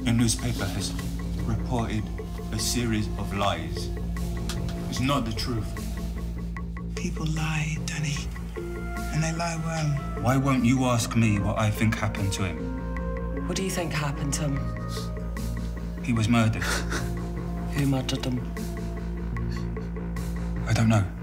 The newspaper has reported a series of lies. It's not the truth. People lie, Danny. And they lie well. Why won't you ask me what I think happened to him? What do you think happened to him? He was murdered. Who murdered him? I don't know.